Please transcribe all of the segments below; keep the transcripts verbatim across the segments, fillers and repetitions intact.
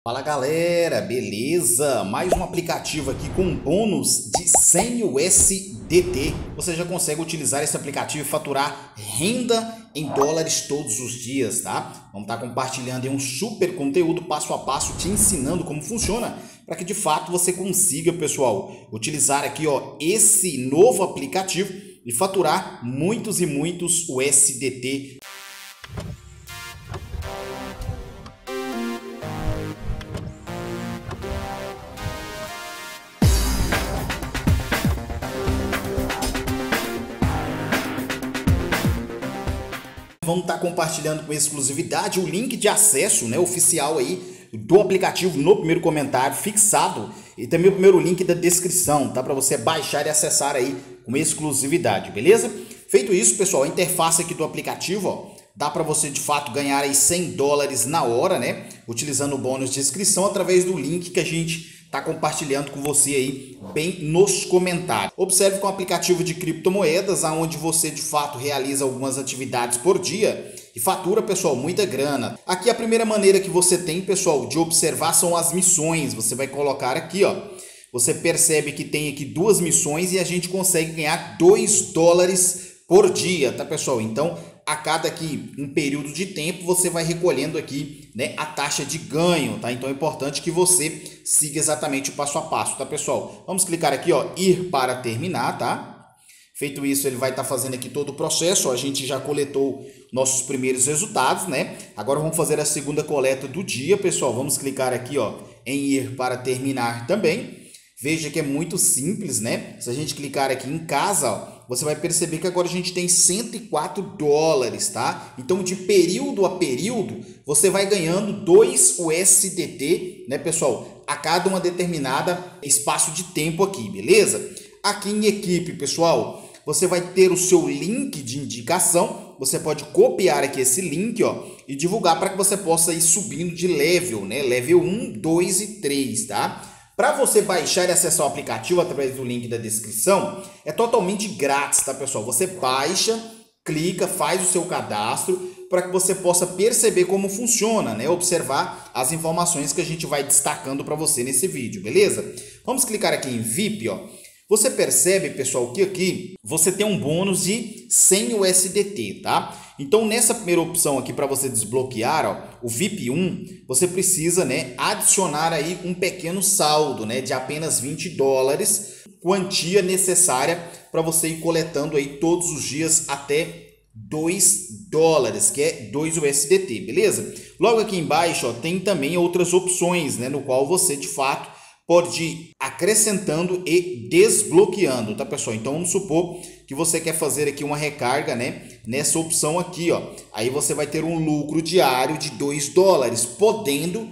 Fala galera, beleza? Mais um aplicativo aqui com um bônus de cem U S D T. Você já consegue utilizar esse aplicativo e faturar renda em dólares todos os dias, tá? Vamos estar compartilhando aí um super conteúdo passo a passo, te ensinando como funciona, para que de fato você consiga, pessoal, utilizar aqui ó, esse novo aplicativo e faturar muitos e muitos U S D T. Vamos estar compartilhando com exclusividade o link de acesso, né, oficial aí do aplicativo no primeiro comentário fixado e também o primeiro link da descrição, tá? Para você baixar e acessar aí com exclusividade, beleza? Feito isso, pessoal, a interface aqui do aplicativo, ó, dá para você de fato ganhar aí cem dólares na hora, né? Utilizando o bônus de inscrição através do link que a gente está compartilhando com você aí bem nos comentários. Observe com o aplicativo de criptomoedas, aonde você de fato realiza algumas atividades por dia e fatura, pessoal, muita grana. Aqui a primeira maneira que você tem, pessoal, de observar são as missões. Você vai colocar aqui, ó. Você percebe que tem aqui duas missões e a gente consegue ganhar dois dólares por dia, tá, pessoal? Então, a cada aqui um período de tempo você vai recolhendo aqui, né, a taxa de ganho, tá? Então é importante que você siga exatamente o passo a passo, tá, pessoal? Vamos clicar aqui, ó, ir para terminar, tá? Feito isso, ele vai estar fazendo aqui todo o processo, ó, a gente já coletou nossos primeiros resultados, né? Agora vamos fazer a segunda coleta do dia, pessoal. Vamos clicar aqui, ó, em ir para terminar também. Veja que é muito simples, né? Se a gente clicar aqui em casa, ó, você vai perceber que agora a gente tem cento e quatro dólares, tá? Então, de período a período, você vai ganhando dois U S D T, né, pessoal? A cada uma determinada espaço de tempo aqui, beleza? Aqui em equipe, pessoal, você vai ter o seu link de indicação. Você pode copiar aqui esse link, ó, e divulgar para que você possa ir subindo de level, né? Level um, dois e três, tá? Para você baixar e acessar o aplicativo através do link da descrição, é totalmente grátis, tá, pessoal? Você baixa, clica, faz o seu cadastro para que você possa perceber como funciona, né? Observar as informações que a gente vai destacando para você nesse vídeo, beleza? Vamos clicar aqui em V I P, ó. Você percebe, pessoal, que aqui você tem um bônus de cem U S D T, tá? Então, nessa primeira opção aqui para você desbloquear, ó, o V I P um, você precisa, né, adicionar aí um pequeno saldo, né, de apenas vinte dólares, quantia necessária para você ir coletando aí todos os dias até dois dólares, que é dois U S D T, beleza? Logo aqui embaixo, ó, tem também outras opções, né, no qual você de fato pode ir acrescentando e desbloqueando, tá, pessoal? Então vamos supor que você quer fazer aqui uma recarga, né, nessa opção aqui, ó. Aí você vai ter um lucro diário de dois dólares, podendo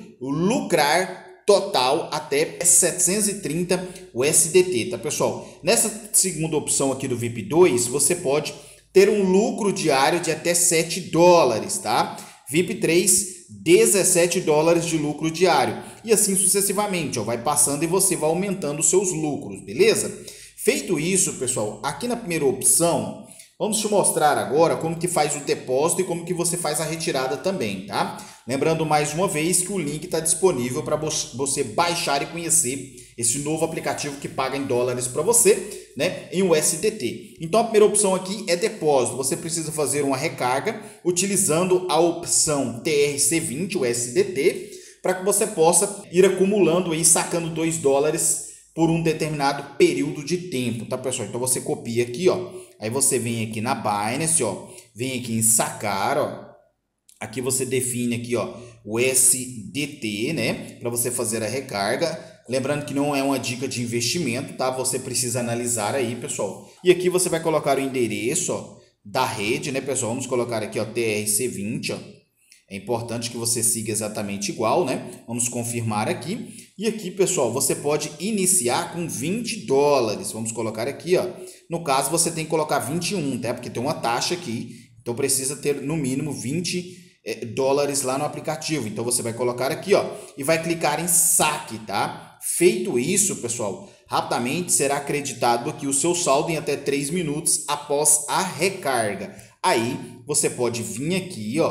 lucrar total até setecentos e trinta U S D T, tá, pessoal? Nessa segunda opção aqui do V I P dois, você pode ter um lucro diário de até sete dólares, tá? V I P três, dezessete dólares de lucro diário. E assim sucessivamente, ó, vai passando e você vai aumentando os seus lucros, beleza? Feito isso, pessoal, aqui na primeira opção, vamos te mostrar agora como que faz o depósito e como que você faz a retirada também, tá? Lembrando mais uma vez que o link está disponível para você baixar e conhecer esse novo aplicativo que paga em dólares para você, né, em U S D T. Então a primeira opção aqui é depósito. Você precisa fazer uma recarga utilizando a opção T R C vinte U S D T para que você possa ir acumulando e sacando dois dólares por um determinado período de tempo, tá, pessoal? Então você copia aqui, ó. Aí você vem aqui na Binance, ó, vem aqui em sacar, ó. Aqui você define aqui, ó, o U S D T, né, para você fazer a recarga. Lembrando que não é uma dica de investimento, tá? Você precisa analisar aí, pessoal. E aqui você vai colocar o endereço, ó, da rede, né, pessoal? Vamos colocar aqui, ó, T R C vinte, ó. É importante que você siga exatamente igual, né? Vamos confirmar aqui. E aqui, pessoal, você pode iniciar com vinte dólares. Vamos colocar aqui, ó. No caso, você tem que colocar vinte e um, tá? Porque tem uma taxa aqui. Então, precisa ter, no mínimo, vinte dólares lá no aplicativo. Então, você vai colocar aqui, ó. E vai clicar em saque, tá? Feito isso, pessoal, rapidamente será acreditado aqui o seu saldo em até três minutos após a recarga. Aí, você pode vir aqui, ó,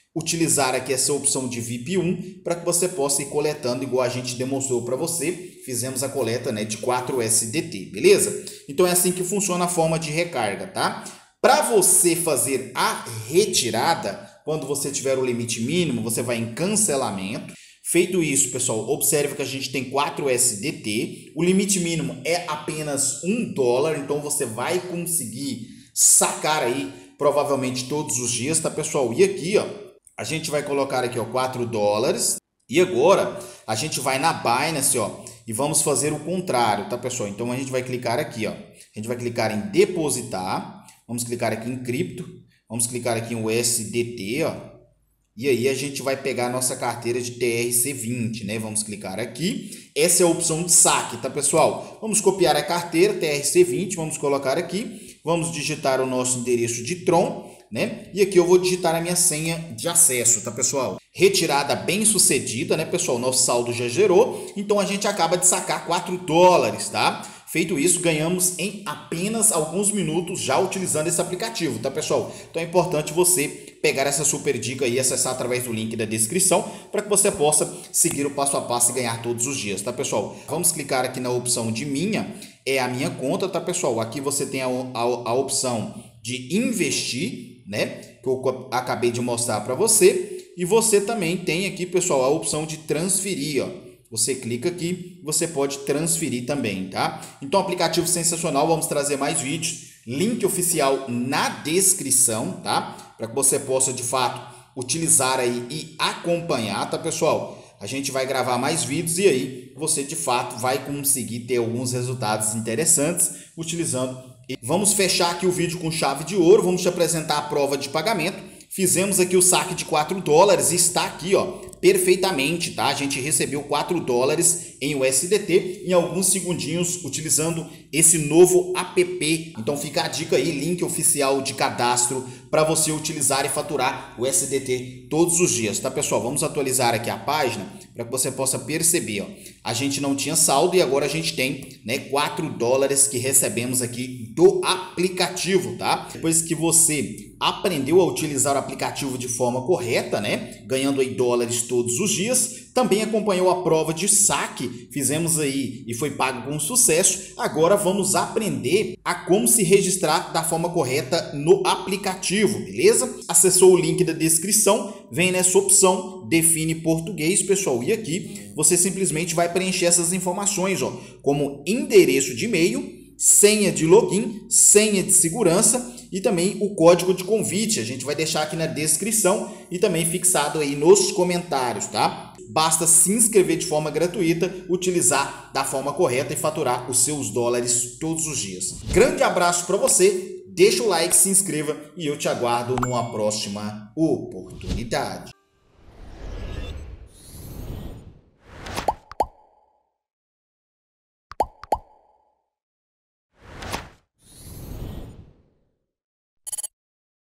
utilizar aqui essa opção de V I P um para que você possa ir coletando igual a gente demonstrou para você. Fizemos a coleta, né, de quatro U S D T, beleza? Então é assim que funciona a forma de recarga, tá? Para você fazer a retirada, quando você tiver o limite mínimo, você vai em cancelamento. Feito isso, pessoal, observe que a gente tem quatro U S D T. O limite mínimo é apenas um dólar, então você vai conseguir sacar aí provavelmente todos os dias, tá, pessoal? E aqui, ó, a gente vai colocar aqui, ó, quatro dólares. E agora a gente vai na Binance, ó, e vamos fazer o contrário, tá, pessoal? Então a gente vai clicar aqui, ó. A gente vai clicar em depositar. Vamos clicar aqui em cripto. Vamos clicar aqui em U S D T, ó. E aí a gente vai pegar a nossa carteira de T R C vinte, né? Vamos clicar aqui. Essa é a opção de saque, tá, pessoal? Vamos copiar a carteira T R C vinte, vamos colocar aqui. Vamos digitar o nosso endereço de Tron, né? E aqui eu vou digitar a minha senha de acesso, tá, pessoal? Retirada bem sucedida, né, pessoal? Nosso saldo já gerou, então a gente acaba de sacar quatro dólares, tá? Feito isso, ganhamos em apenas alguns minutos já utilizando esse aplicativo, tá, pessoal? Então é importante você pegar essa super dica e acessar através do link da descrição para que você possa seguir o passo a passo e ganhar todos os dias, tá, pessoal? Vamos clicar aqui na opção de minha, é a minha conta, tá, pessoal? Aqui você tem a, a, a opção de investir, né, que eu acabei de mostrar para você. E você também tem aqui, pessoal, a opção de transferir, ó. Você clica aqui, você pode transferir também, tá? Então, aplicativo sensacional, vamos trazer mais vídeos. Link oficial na descrição, tá? Para que você possa, de fato, utilizar aí e acompanhar, tá, pessoal? A gente vai gravar mais vídeos e aí você, de fato, vai conseguir ter alguns resultados interessantes utilizando. Vamos fechar aqui o vídeo com chave de ouro, vamos te apresentar a prova de pagamento. Fizemos aqui o saque de quatro dólares e está aqui, ó, perfeitamente, tá? A gente recebeu quatro dólares em U S D T em alguns segundinhos utilizando esse novo app. Então fica a dica aí, link oficial de cadastro para você utilizar e faturar o U S D T todos os dias, tá, pessoal? Vamos atualizar aqui a página para que você possa perceber, ó. A gente não tinha saldo e agora a gente tem, né, quatro dólares que recebemos aqui do aplicativo, tá? Depois que você aprendeu a utilizar o aplicativo de forma correta, né, ganhando aí dólares todos os dias, também acompanhou a prova de saque, fizemos aí e foi pago com sucesso. Agora vamos aprender a como se registrar da forma correta no aplicativo, beleza? Acessou o link da descrição, vem nessa opção, define português, pessoal, e aqui você simplesmente vai preencher essas informações, ó, como endereço de e-mail, senha de login, senha de segurança e também o código de convite. A gente vai deixar aqui na descrição e também fixado aí nos comentários, tá? Basta se inscrever de forma gratuita, utilizar da forma correta e faturar os seus dólares todos os dias. Grande abraço para você, deixa o like, se inscreva e eu te aguardo numa próxima oportunidade.